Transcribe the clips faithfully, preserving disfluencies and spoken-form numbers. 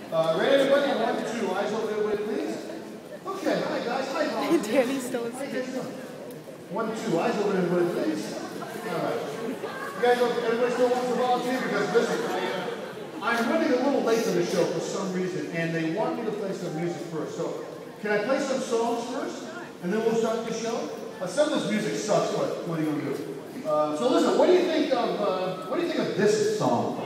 Uh, ready, everybody? One, two. Eyes open, everybody, please. Okay, hi, guys. Hi, Holly. Danny still is. How you guys doing? One, two. Eyes open, everybody, please. All right. You guys, everybody still wants to volunteer? Because, listen, I, uh, I'm running a little late for the show for some reason, and they want me to play some music first. So, can I play some songs first, and then we'll start the show? Uh, some of this music sucks, but what are you going to do? Uh, so listen, what do you think of, uh, what do you think of this song?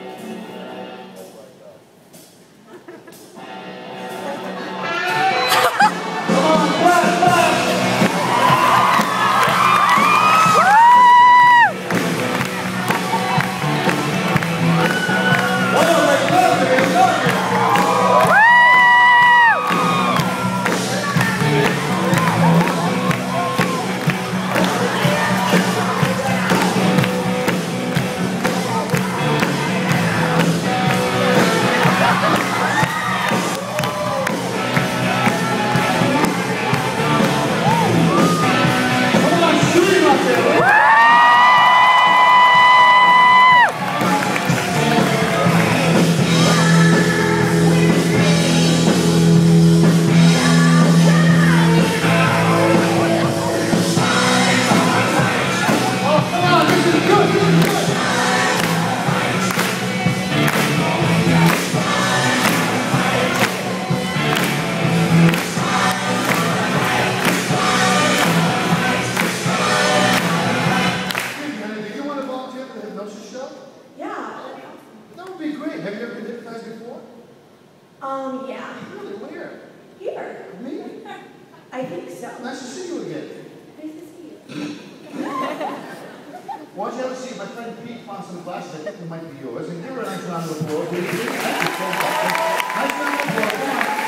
Um, yeah. Really? Where? Here. Me? I think so. Nice to see you again. Nice to see you. Why don't you ever see my friend Pete found some glasses? I think they might be yours. And give her a nice round of applause. Nice round of applause. Come on.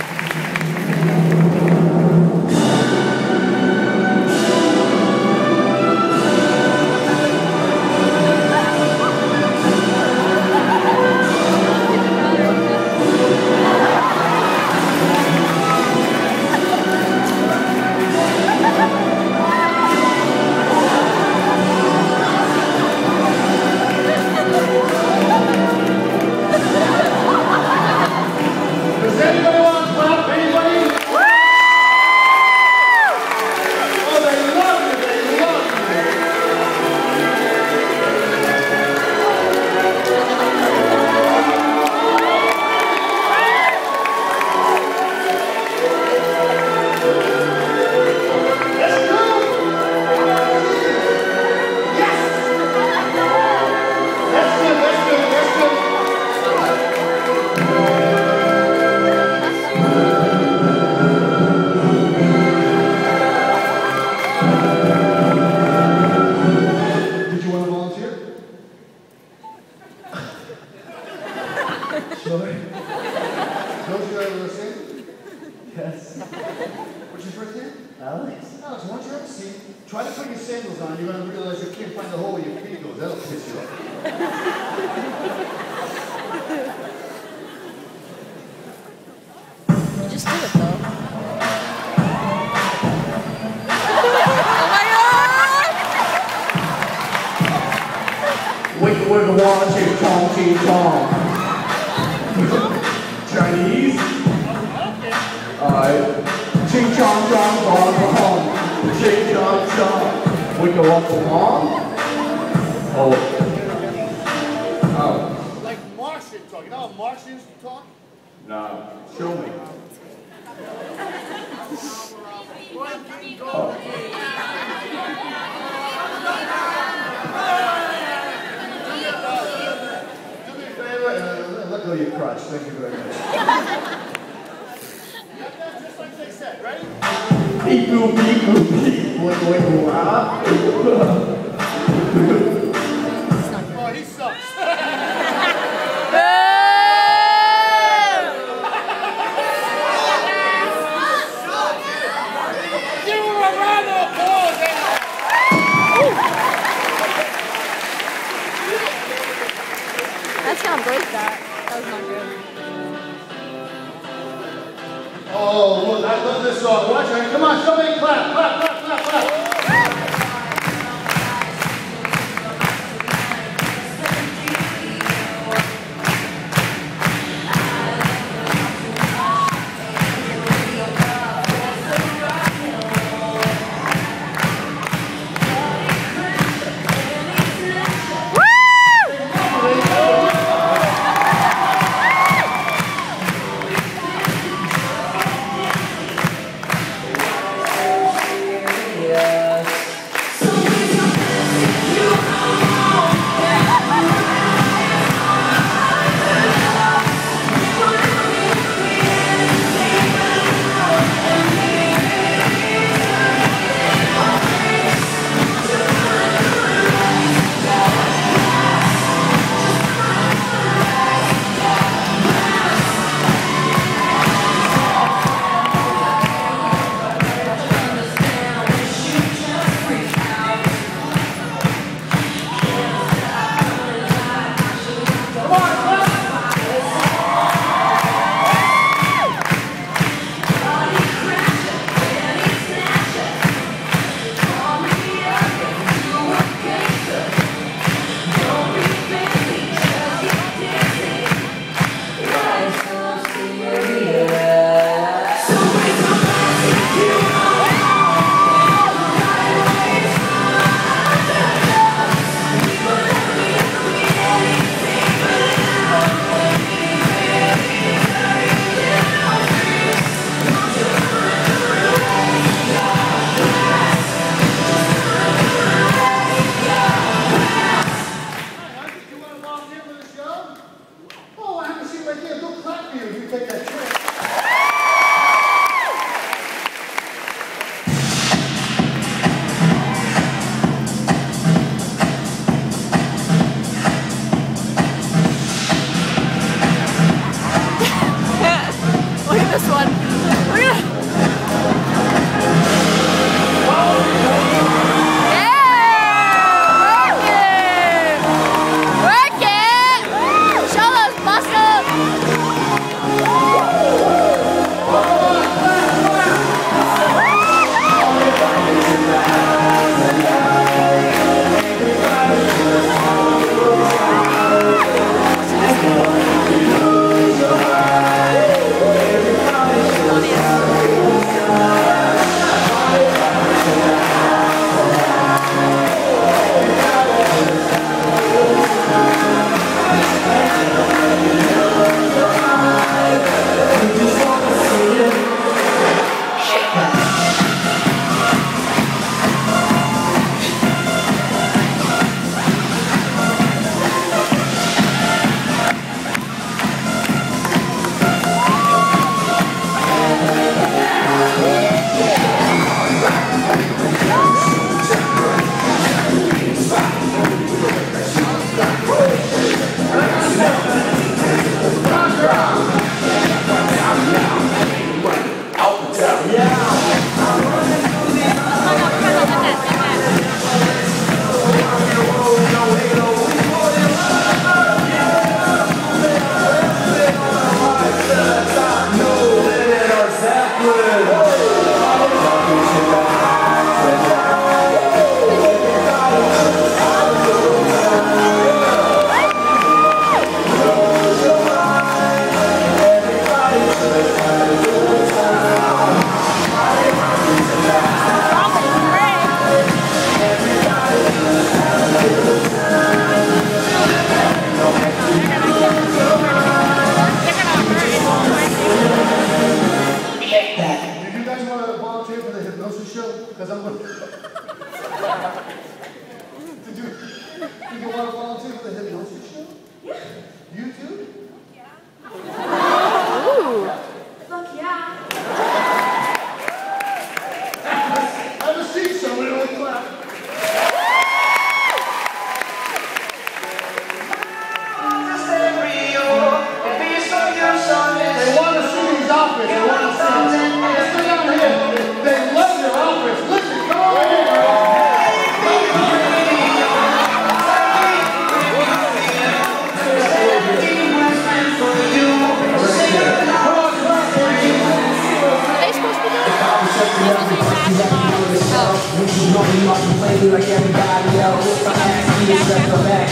Chinese. Alright. Ching chong chong gone for home. Ching chong chong. We go up for mom. Oh. Oh. Like Martian talk. You know how Martians talk? No. Show me. Oh. Let go of your crotch. Thank you very much. Just like they said, ready? Beep boop beep boop beep. Boy boy boy. Oh, he sucks. Give him a round of applause. That's not break that. That was not good. Oh, look, I love this song. Watch it. Come on, somebody clap, clap, clap, clap, clap.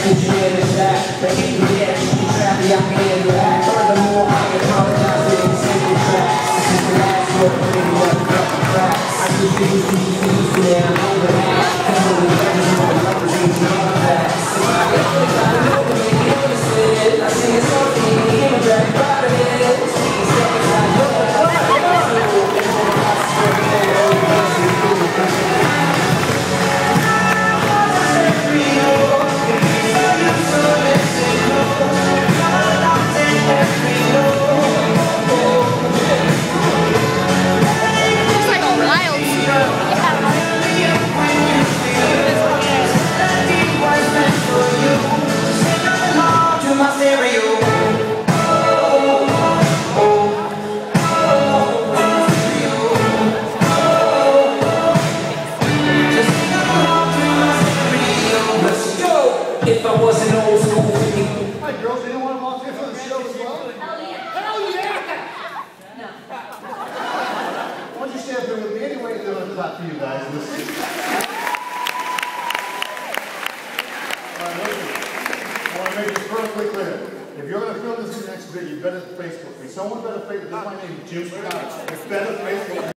put you in the shack. But if you get you trap me, I can handle that. Furthermore, I apologize for the single track. This is the last word, baby, what the fuck the crack. I just think it's easy to use it, and I'm over that. Cause when the records and the numbers ain't none of that. If I get it, I know the way you notice it. I sing a song for you, you can't drag me out of it. Speaking seconds, I know that I'm not going to. It's like a wild stroke. To my stereo. If I was an old school freak. Hi, girls. You didn't want to volunteer for the show as well? Hell yeah. Hell yeah! No. Why don't you stand up here with me anyway and do a clap for you guys. Listen. All right, listen. I want to make this perfectly clear. If you're going to film this next video, you better Facebook me. Someone better Facebook. This is my name, Jim Scott. It's better Facebook me.